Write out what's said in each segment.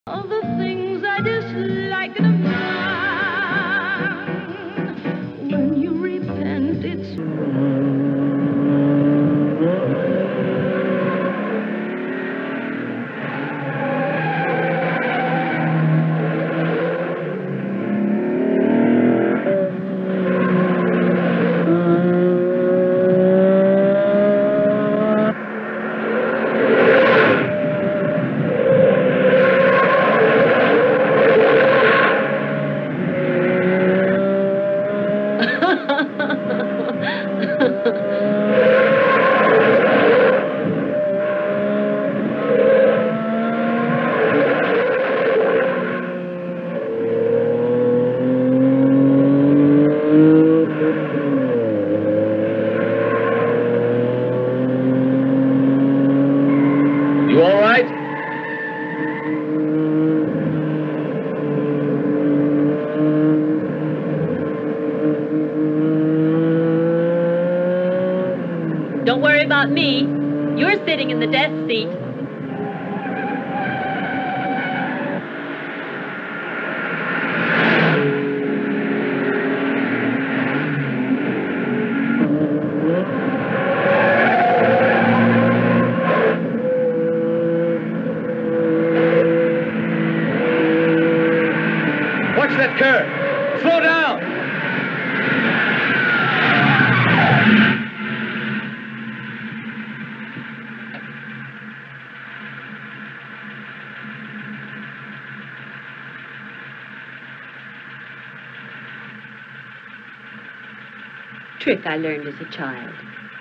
All the things I dislike in a man. When you repent, it's... You all right? Don't worry about me. You're sitting in the death seat. Watch that curve. Slow down. Trick I learned as a child.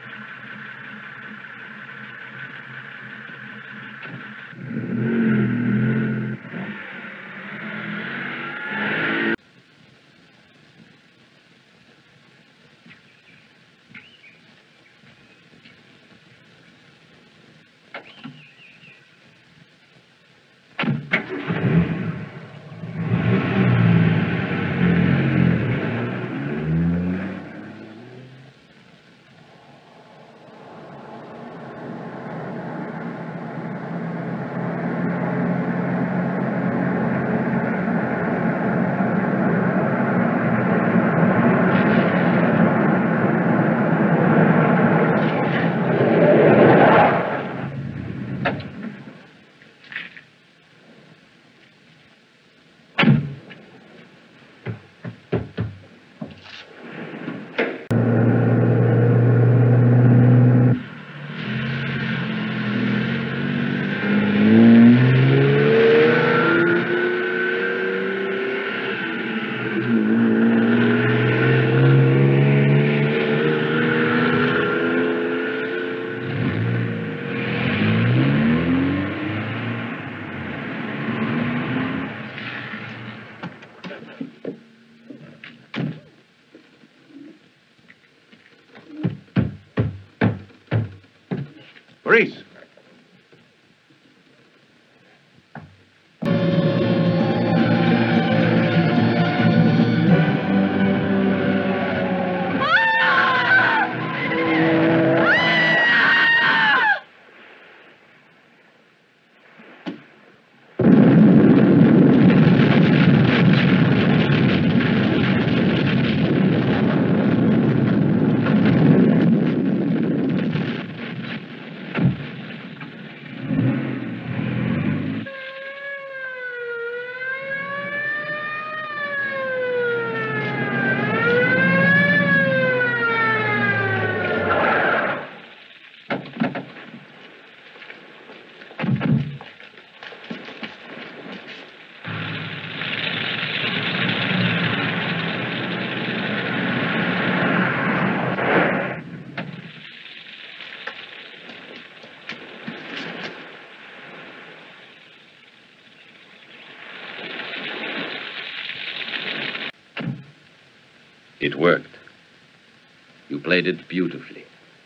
Maurice. It worked. You played it beautifully.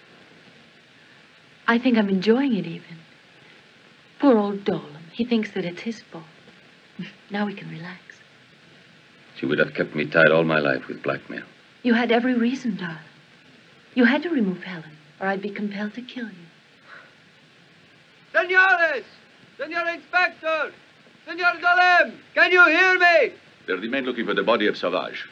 I think I'm enjoying it even. Poor old Dolan. He thinks that it's his fault. Now we can relax. She would have kept me tied all my life with blackmail. You had every reason, darling. You had to remove Helen, or I'd be compelled to kill you. Senores! Senor Inspector! Senor Dolem, can you hear me? They're the men looking for the body of Savage.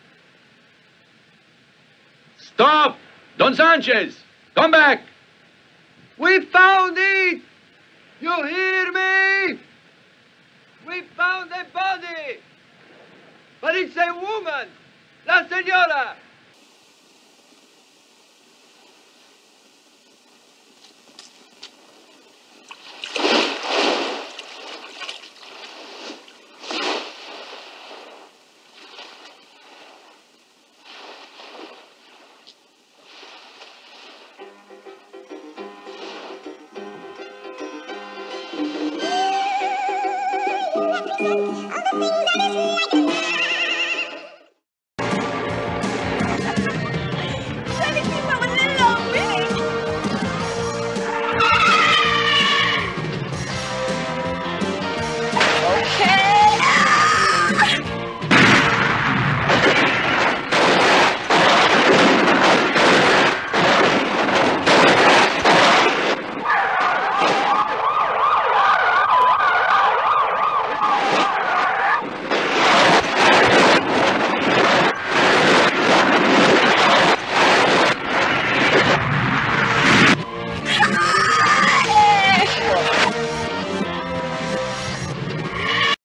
Stop! Don Sanchez! Come back! We found it! You hear me? We found a body! But it's a woman! La Senora! All the things that is